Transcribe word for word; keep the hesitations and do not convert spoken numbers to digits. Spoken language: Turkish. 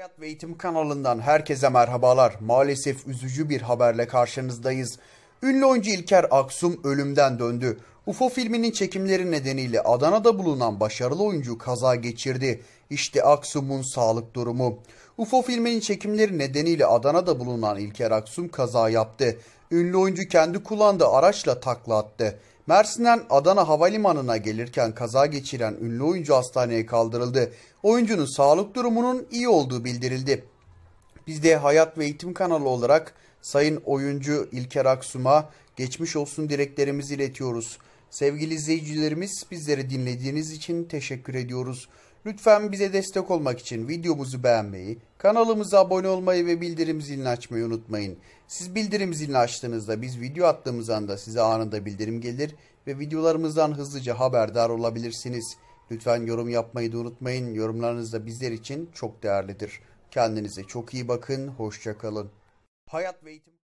Hayat ve Eğitim kanalından herkese merhabalar. Maalesef üzücü bir haberle karşınızdayız. Ünlü oyuncu İlker Aksum ölümden döndü. U F O filminin çekimleri nedeniyle Adana'da bulunan başarılı oyuncu kaza geçirdi. İşte Aksum'un sağlık durumu. U F O filminin çekimleri nedeniyle Adana'da bulunan İlker Aksum kaza yaptı. Ünlü oyuncu kendi kullandığı araçla takla attı. Mersin'den Adana Havalimanı'na gelirken kaza geçiren ünlü oyuncu hastaneye kaldırıldı. Oyuncunun sağlık durumunun iyi olduğu bildirildi. Biz de Hayat ve Eğitim kanalı olarak sayın oyuncu İlker Aksum'a geçmiş olsun dileklerimizi iletiyoruz. Sevgili izleyicilerimiz, bizleri dinlediğiniz için teşekkür ediyoruz. Lütfen bize destek olmak için videomuzu beğenmeyi, kanalımıza abone olmayı ve bildirim zilini açmayı unutmayın. Siz bildirim zilini açtığınızda biz video attığımız anda size anında bildirim gelir ve videolarımızdan hızlıca haberdar olabilirsiniz. Lütfen yorum yapmayı da unutmayın. Yorumlarınız da bizler için çok değerlidir. Kendinize çok iyi bakın. Hoşça kalın. Hayat ve Eğitim